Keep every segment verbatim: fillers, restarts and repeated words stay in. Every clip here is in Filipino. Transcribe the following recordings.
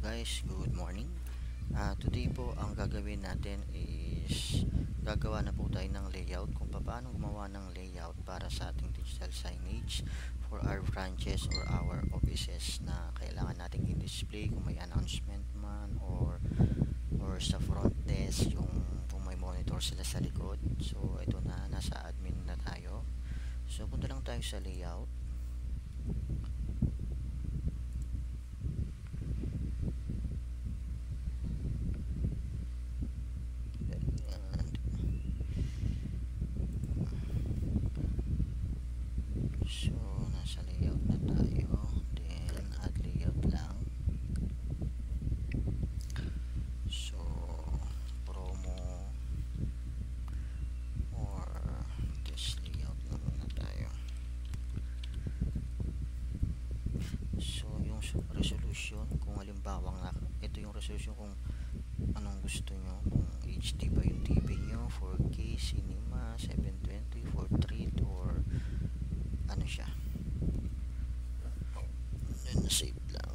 Guys, good morning. Uh, today po ang gagawin natin is gagawa na po tayo ng layout kung paano gumawa ng layout para sa ating digital signage for our branches or our offices na kailangan nating i-display kung may announcement man or or sa front desk yung kung may monitor sila sa likod. So ito na, nasa admin na tayo. So punta lang tayo sa layout. So, nasa layout na tayo. Then, add layout lang. So, promo or this layout na muna tayo. So, yung resolution, kung halimbawa nga, ito yung resolution kung anong gusto nyo. Kung H D ba yung T V nyo, four K, cinema, seven twenty, four three or ano siya, then save lang.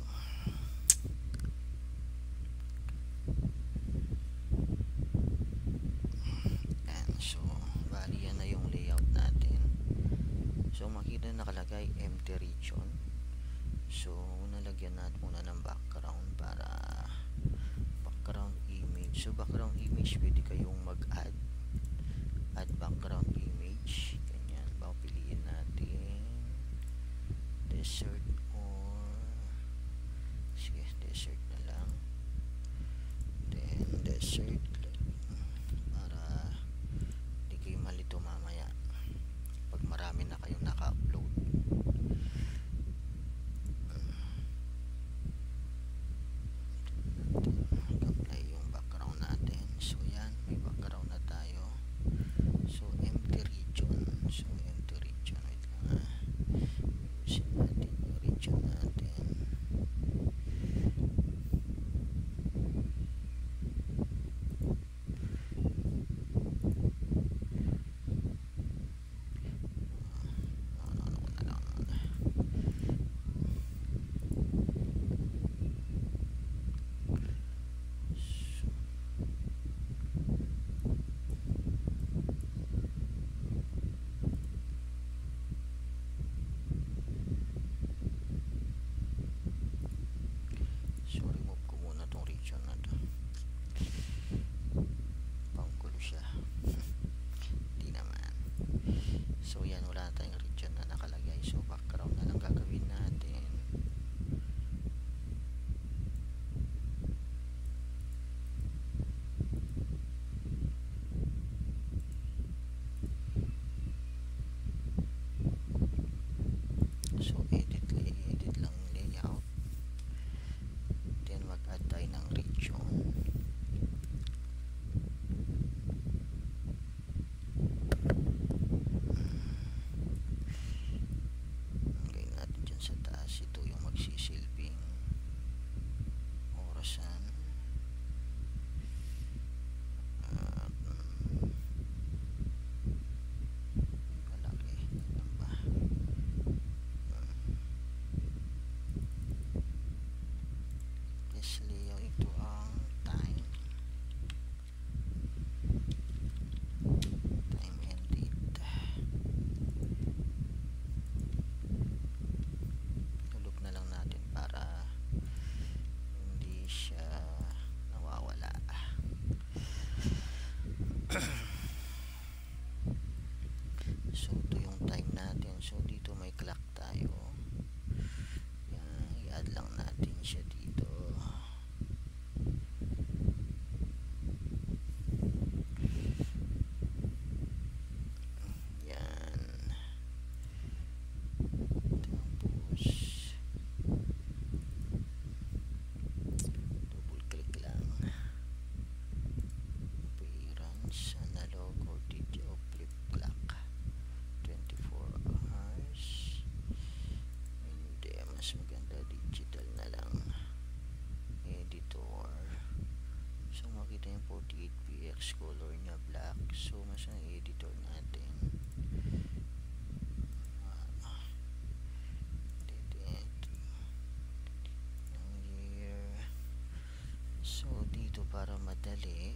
And so bali yan na yung layout natin. So makita nakalagay empty region. So nalagyan natin muna ng background para background image. So background image, pwede kayong mag-add add background image. Ganyan, baka piliin natin desert or sige, desert na lang. Then desert para di kayo malito mamaya pag marami na kayong naka-upload. Apply yung background natin. So yan, may background na tayo. So empty region. So empty region, wait lang ha. Usin natin yung region natin. Ano, ano ko na lang muna. So remove ko muna tong region na to. Panggulo siya. Hindi naman. So yan, wala na tayong region na nakalagay. So background na lang gagawin natin. So edit, edit lang layout. Then mag-add tayo ng region. Lagay natin dyan sa taas. Ito yung magsisilbing orasan. At um, malaki. Ano ba? This layout, ito ang time. Time and date. Tulog na lang natin para hindi siya nawawala. So ito yung time natin. So dito may clock tayo. Yan, i-add lang natin siya dito. Yan. Tapos double click lang. Appearance, analog or digital flip clock. twenty-four hours. Hindi, mas maganda digital na lang. Editor. So makita yung forty-eight p x color nya black. So mas ang editor natin. Uh, edit. Yung year. para madali,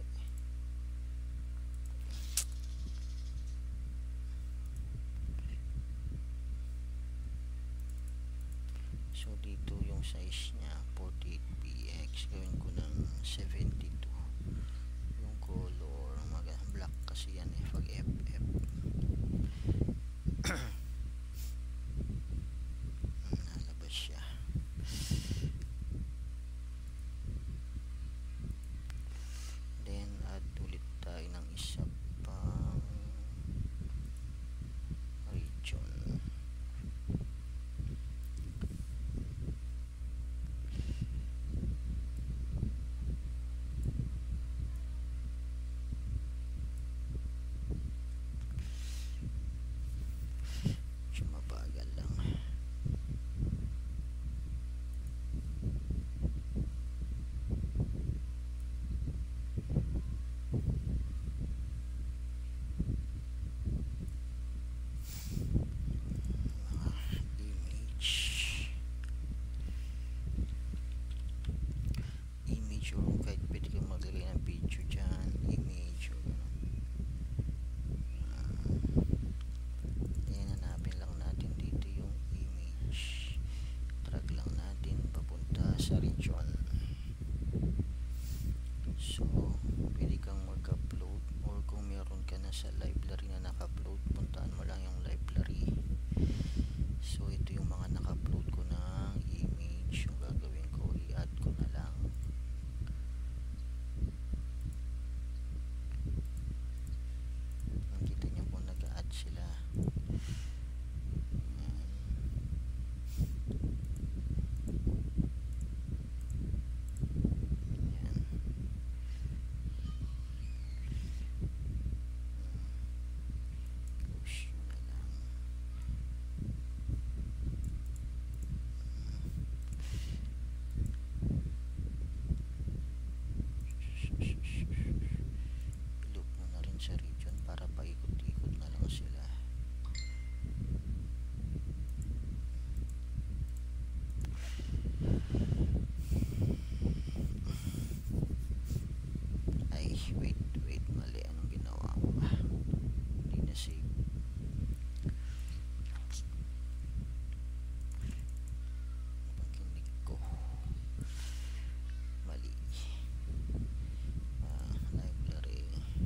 so dito yung size nya forty-eight p x, gawin ko ng seventy-two. Yung color mag black kasi yan eh pag F F. Nalabas siya. Then add ulit tayo ng isa pang region. Mabagal lang. Image or kahit pwede kang maglagay ng video dyan, image or yan, hanapin lang natin dito yung image, drag lang natin papunta sa region. So pwede kang mag-upload, or kung meron ka na sa library na naka-upload, puntaan mo lang yung library. So ito yung mga naka-upload ko ng image. Yung gagawin ko, i-add ko na lang. Nakita nyo po nag-add sila. Yan. Push nyo na lang. Loop mo na rin sa region para paikot-ikot na lang sila. Ay, wait, wait, mali. Anong ginawa ko ba? Hindi na save. Pagkinig ko. Mali. Ah, library.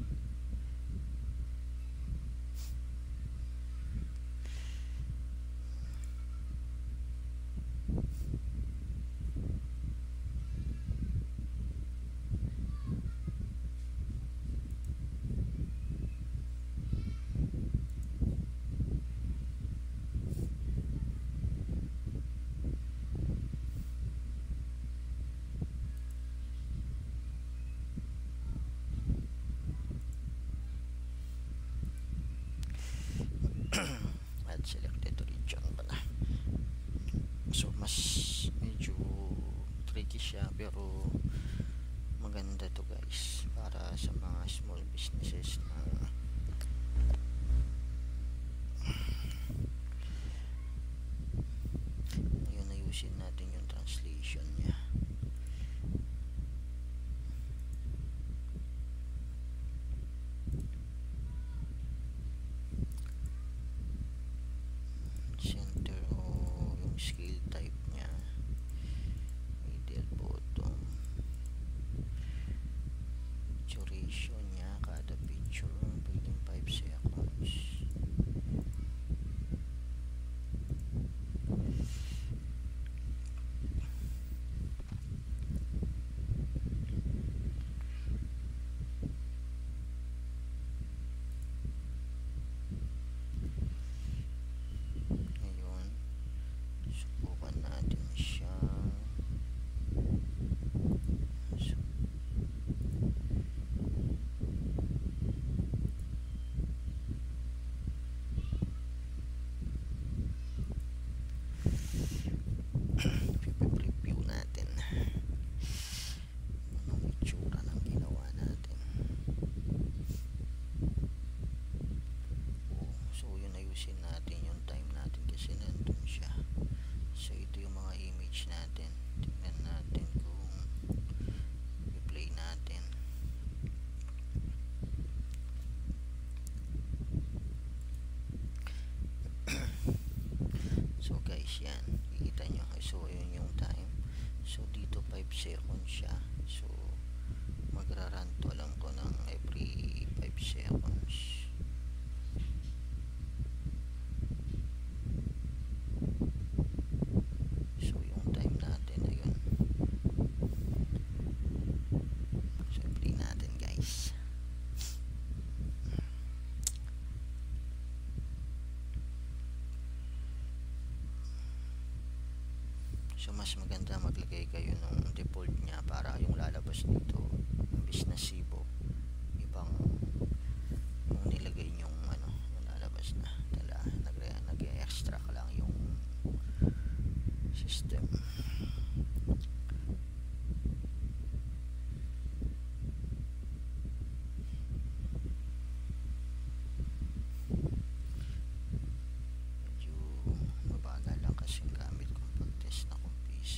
Add selected region pala. So mas medyo tricky siya, pero maganda to guys para sa mga small businesses na ngayon ayusin natin yung translation niya. Center o yung scale type niya. So mas maganda maglagay kayo nung default nya para yung lalabas dito imbis na Xibo, ibang yung nilagay nyong ano, yung lalabas na tala, nag-extract lang yung system. Medyo mabagal lang kasi yung gamit kong pag-test na kong P C.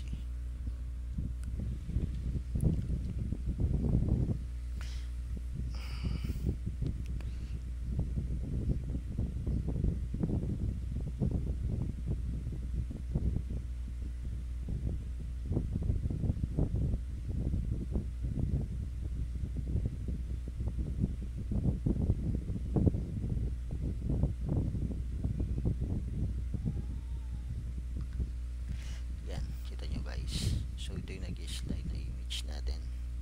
Yan, kita nyo guys. So ito yung nag-slide na image natin.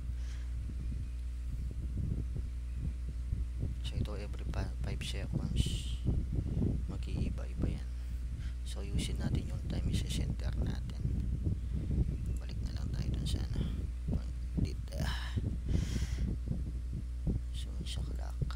So ito every five seconds mag-iiba-iba yan. So usin natin yung time i-center natin. Balik na lang tayo dun sa ano, dito. So sa clock.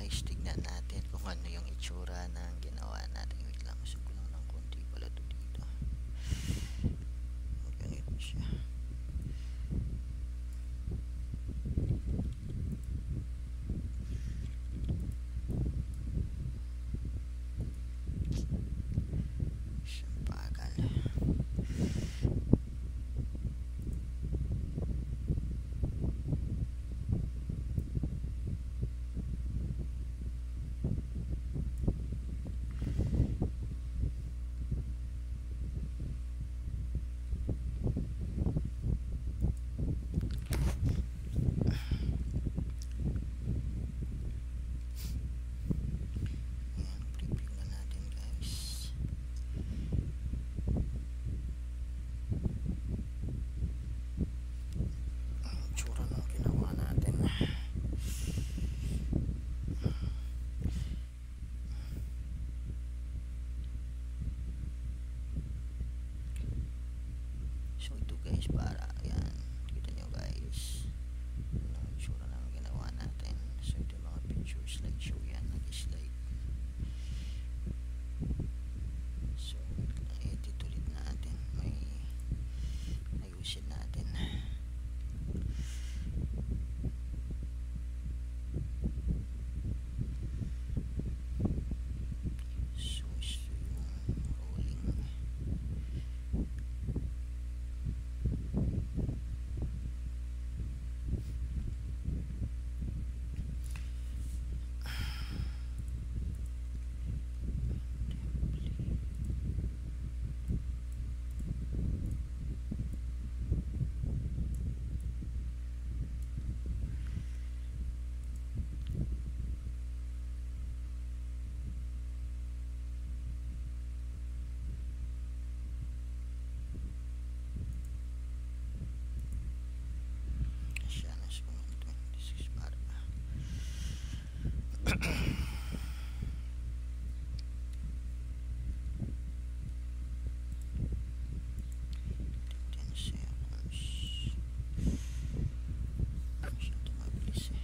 guys, tignan natin kung ano yung itsura ng ginawa natin. Wait lang, usap ko lang ng konti pala to dito. Ganito siya. Siyang bagal. So ito guys, para yan, kita nyo guys yung itsura ng ginawa natin. So ito yung mga picture slideshow yan, nag-slide. So edit ulit natin, may ayusin natin. So ito yung rolling. Siya na sa twenty-six para ten seconds. Masyado mabilis eh.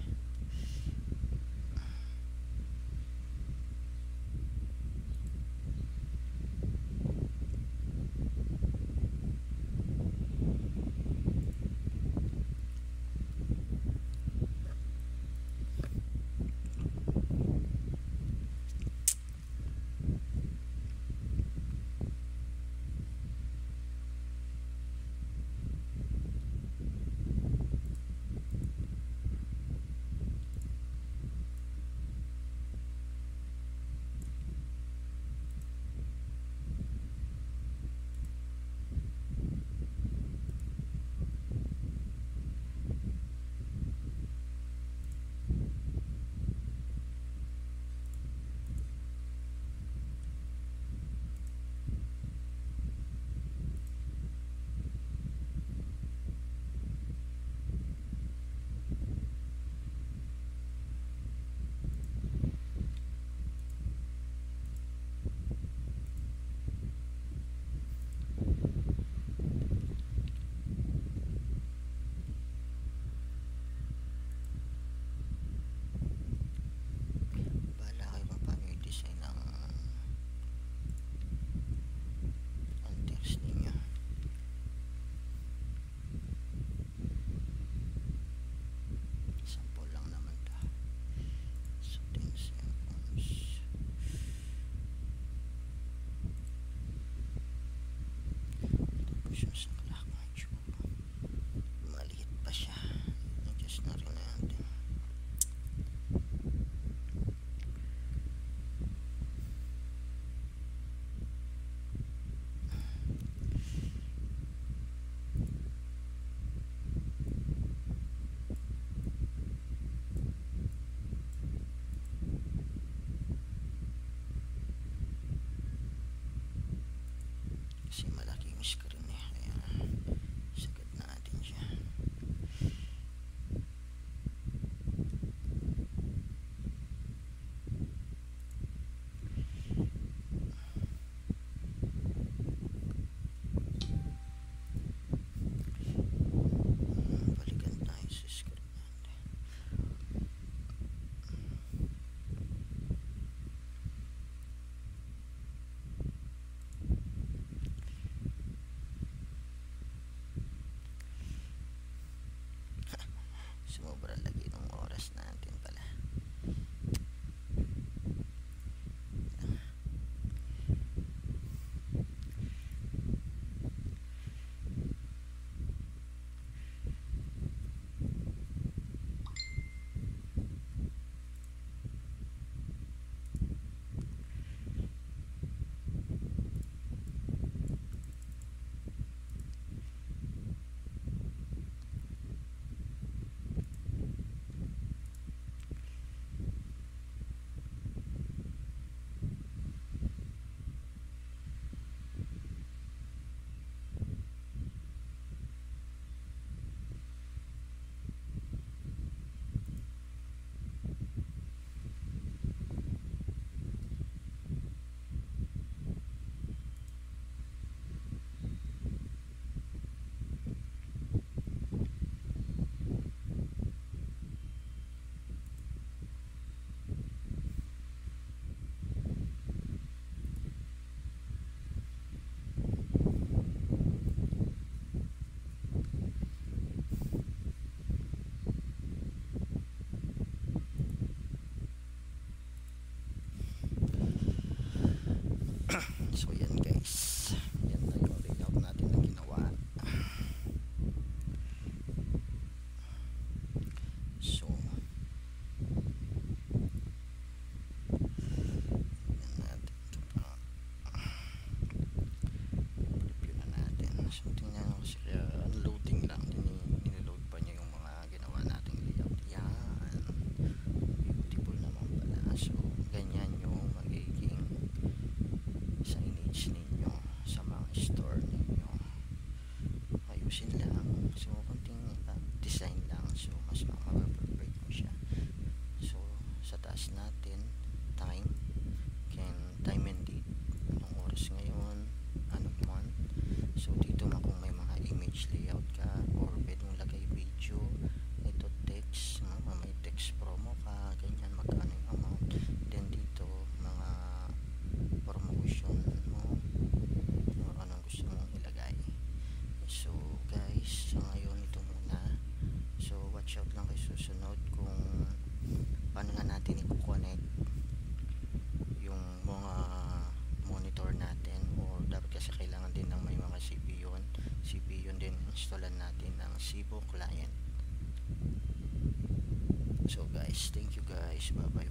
ka, or pwede mong lagay video, ito text, no? May text promo ka, ganyan, magkano yung amount. Then dito mga promotion mo, or anong gusto mong ilagay. So guys, so ngayon ito muna. So watch out lang kay susunod kung paano na natin i-connect yung mga monitor natin, or dapat kasi kailangan din ng may mga C P U yun. C P U din installan natin ng Xibo client. So guys, thank you guys, bye bye.